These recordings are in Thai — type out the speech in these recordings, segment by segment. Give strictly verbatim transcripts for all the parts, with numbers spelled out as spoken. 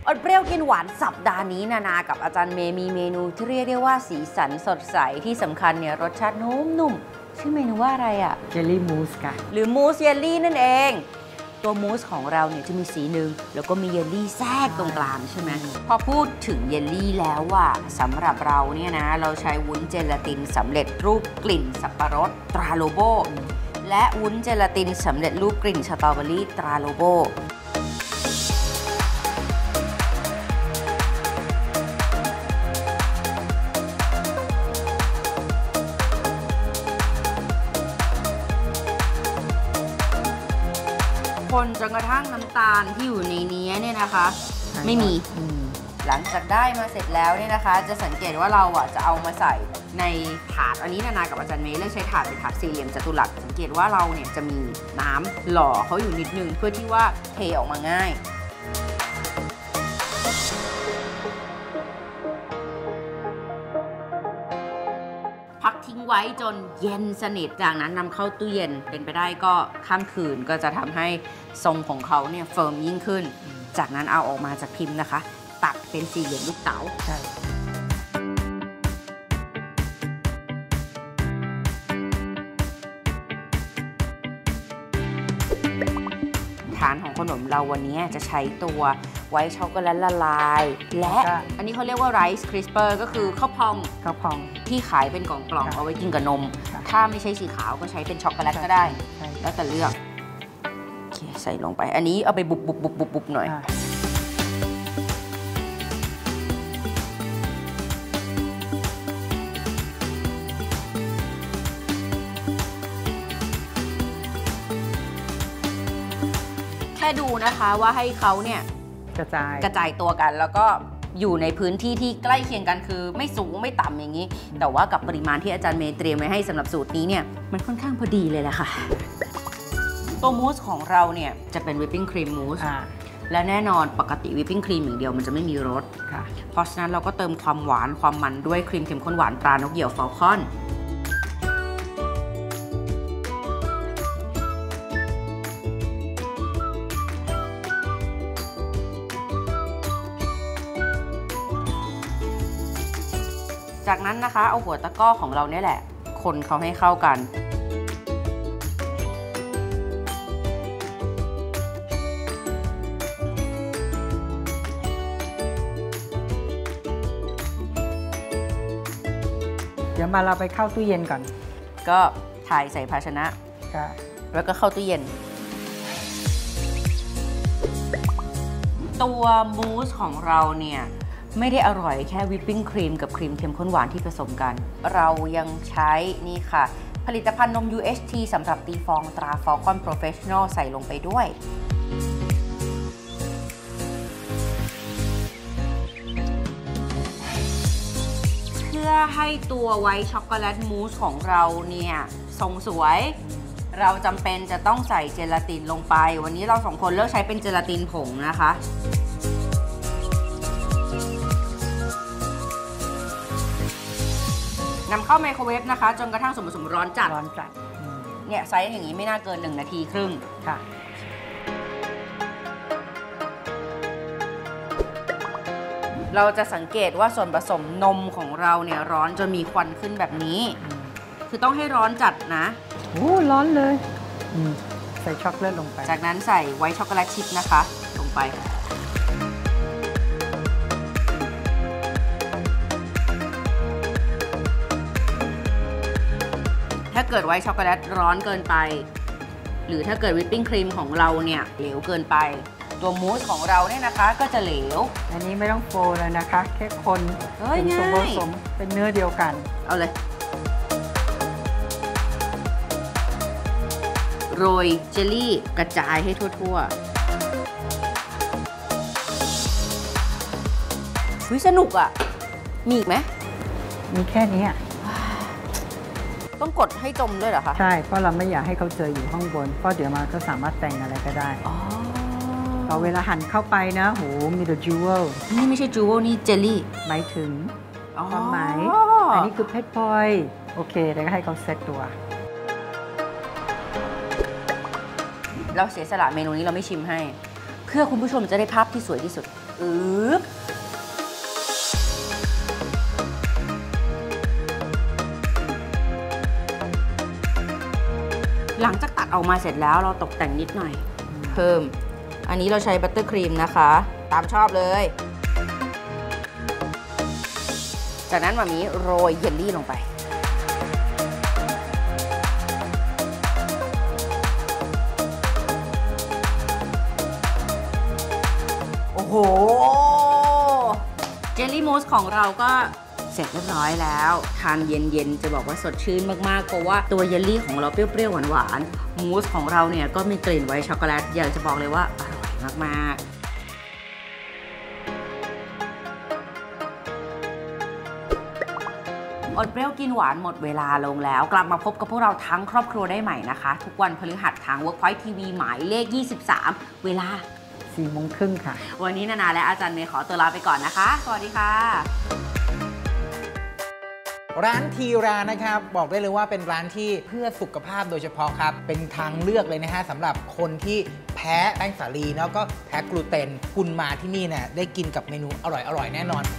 อดเปรี้ยวกินหวานสัปดาห์นี้นานากับอาจารย์เมย์มีเมนูที่เรียกได้ว่าสีสันสดใสที่สำคัญเนี่ยรสชาตินุ่มๆชื่อเมนูว่าอะไรอะเจลลี่มูสค่ะหรือมูสเยลลี่นั่นเองตัวมูสของเราเนี่ยจะมีสีหนึ่งแล้วก็มีเยลลี่แทรกตรงกลางใช่ไหมพอพูดถึงเยลลี่แล้วว่าสำหรับเราเนี่ยนะเราใช้วุ้นเจลาตินสำเร็จรูปกลิ่นสับปะรดตราโลโบและวุ้นเจลาตินสำเร็จรูปกลิ่นสตรอเบอรี่ตราโลโบคนจนกระทั่งน้ำตาลที่อยู่ในนี้เนี่ยนะคะไม่มีหลังจากได้มาเสร็จแล้วเนี่ยนะคะจะสังเกตว่าเราอ่ะจะเอามาใส่ในถาดอันนี้นานากับอาจารย์เมย์เลือกใช้ถาดเป็นถาดสี่เหลี่ยมจัตุรัสสังเกตว่าเราเนี่ยจะมีน้ำหล่อเขาอยู่นิดนึงเพื่อที่ว่าเทออกมาง่ายพักทิ้งไว้จนเย็นสนิทจากนั้นนำเข้าตู้เย็นเป็นไปได้ก็ข้ามคืนก็จะทำให้ทรงของเขาเนี่ยเฟิร์มยิ่งขึ้นจากนั้นเอาออกมาจากพิมพ์นะคะตัดเป็นสี่เหลี่ยมลูกเต๋าใช่ฐานของขนมเราวันนี้จะใช้ตัวไวท์ช็อกโกแลตละลายและอันนี้เขาเรียกว่าไรซ์คริสเปอร์ก็คือข้าวพองข้าวพองที่ขายเป็นกล่องๆเอาไว้กินกับนมถ้าไม่ใช่สีขาวก็ใช้เป็นช็อกโกแลตก็ได้แล้วแต่เลือกโอเคใส่ลงไปอันนี้เอาไปบุบบุบบุบบุบบุบหน่อยแค่ดูนะคะว่าให้เขาเนี่ยกระจายกระจายตัวกันแล้วก็อยู่ในพื้นที่ที่ใกล้เคียงกันคือไม่สูงไม่ต่ำอย่างนี้แต่ว่ากับปริมาณที่อาจารย์เมย์เตรียมไว้ให้สำหรับสูตรนี้เนี่ยมันค่อนข้างพอดีเลยแหละค่ะตัวมูสของเราเนี่ยจะเป็นวิปปิ้งครีมมูสและแน่นอนปกติวิปปิ้งครีมอย่างเดียวมันจะไม่มีรสเพราะฉะนั้นเราก็เติมความหวานความมันด้วยครีมเข้มข้นหวานตรานกเหยี่ยวฟอลคอนจากนั้นนะคะเอาหัวตะกร้อของเราเนี่ยแหละคนเขาให้เข้ากันเดี๋ยวมาเราไปเข้าตู้เย็นก่อนก็ถ่ายใส่ภาชนะแล้วก็เข้าตู้เย็นตัวมูสของเราเนี่ยไม่ได้อร่อยแค่วิปปิ้งครีมกับครีมเข้มข้นหวานที่ผสมกันเรายังใช้นี่ค่ะผลิตภัณฑ์นม ยู เอช ที สำหรับตีฟองตรา Falcon Professional ใส่ลงไปด้วยเพื่อให้ตัวไวท์ช็อกโกแลตมูสของเราเนี่ยทรงสวยเราจำเป็นจะต้องใส่เจลาตินลงไปวันนี้เราสองคนเลือกใช้เป็นเจลาตินผงนะคะนำเข้าไมโครเวฟนะคะจนกระทั่งส่วนผสมร้อนจัดร้อนจัดเนี่ยไซส์อย่างนี้ไม่น่าเกินหนึ่งนาทีครึ่งค่ะเราจะสังเกตว่าส่วนผสมนมของเราเนี่ยร้อนจนมีควันขึ้นแบบนี้คือต้องให้ร้อนจัดนะโอ้ร้อนเลยใส่ช็อกโกแลตลงไปจากนั้นใส่ไวท์ช็อกโกแลตชิพนะคะลงไปถ้าเกิดไวท์ช็อกโกแลตร้อนเกินไปหรือถ้าเกิดวิปปิ้งครีมของเราเนี่ยเหลวเกินไปตัวมูสของเราเนี่ยนะคะก็จะเหลวอันนี้ไม่ต้องโฟล์เลยนะคะแค่คนเป็นส่วนผสมเป็นเนื้อเดียวกันเอาเลยโรยเจลลี่กระจายให้ทั่วๆวิสนุกอ่ะมีอีกไหมมีแค่นี้ต้องกดให้จมด้วยเหรอคะใช่เพราะเราไม่อยากให้เขาเจออยู่ข้างบนเพราะเดี๋ยวมันก็สามารถแต่งอะไรก็ได้พอเวลาหั่นเข้าไปนะโหมีแต่จูเวลนี่ไม่ใช่จูเวลนี่เจลลี่หมายถึงความหมายอันนี้คือเพชรพลอยโอเคแล้วก็ให้เขาเซตตัวเราเสียสละเมนูนี้เราไม่ชิมให้เพื่อคุณผู้ชมจะได้ภาพที่สวยที่สุดอึ๊บหลังจากตัดออกมาเสร็จแล้วเราตกแต่งนิดหน่อย เพิ่มอันนี้เราใช้บัตเตอร์ครีมนะคะตามชอบเลยจากนั้นมามีโรยเยลลี่ลงไปโอ้โหเจลลี่มูสของเราก็เสร็จเรียบร้อยแล้วทานเย็นๆจะบอกว่าสดชื่นมากๆเพราะว่าตัวเยลลี่ของเราเปรี้ยวๆหวานๆมูสของเราเนี่ยก็มีกลิ่นไวท์ช็อกโกแลตอยากจะบอกเลยว่าอร่อยมากๆอดเปรี้ยวกินหวานหมดเวลาลงแล้วกลับมาพบกับพวกเราทั้งครอบครัวได้ใหม่นะคะทุกวันพฤหัสทาง Workpoint ที วี หมายเลขยี่สิบสามเวลาสี่โมงครึ่งค่ะวันนี้นานาและอาจารย์เมย์ขอตัวลาไปก่อนนะคะสวัสดีค่ะร้านทีรานะครับบอกได้เลยว่าเป็นร้านที่เพื่อสุขภาพโดยเฉพาะครับเป็นทางเลือกเลยนะฮะสำหรับคนที่แพ้แป้งสาลีแล้วก็แพ้กลูเตนคุณมาที่นี่เนี่ยได้กินกับเมนูอร่อยๆแน่นอน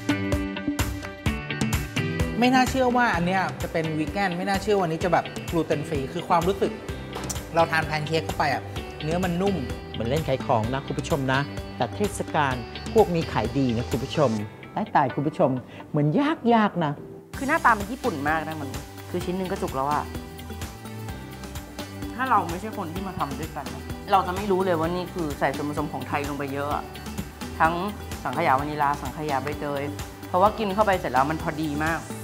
ไม่น่าเชื่อว่าอันเนี้ยจะเป็นวีแกนไม่น่าเชื่อวันนี้จะแบบกลูเตนฟรีคือความรู้สึกเราทานแพนเค้กเข้าไปอ่ะเนื้อมันนุ่มเหมือนเล่นขายของนะคุณผู้ชมนะแต่เทศกาลพวกนี้ขายดีนะคุณผู้ชมตายตายคุณผู้ชมเหมือนยากยากนะคือหน้าตามันญี่ปุ่นมากนะมันคือชิ้นหนึ่งก็จุกแล้วอะถ้าเราไม่ใช่คนที่มาทำด้วยกันเราจะไม่รู้เลยว่านี่คือใส่ส่วนผสมของไทยลงไปเยอะทั้งสังขยาวานิลาสังขยาใบเตยเพราะว่ากินเข้าไปเสร็จแล้วมันพอดีมาก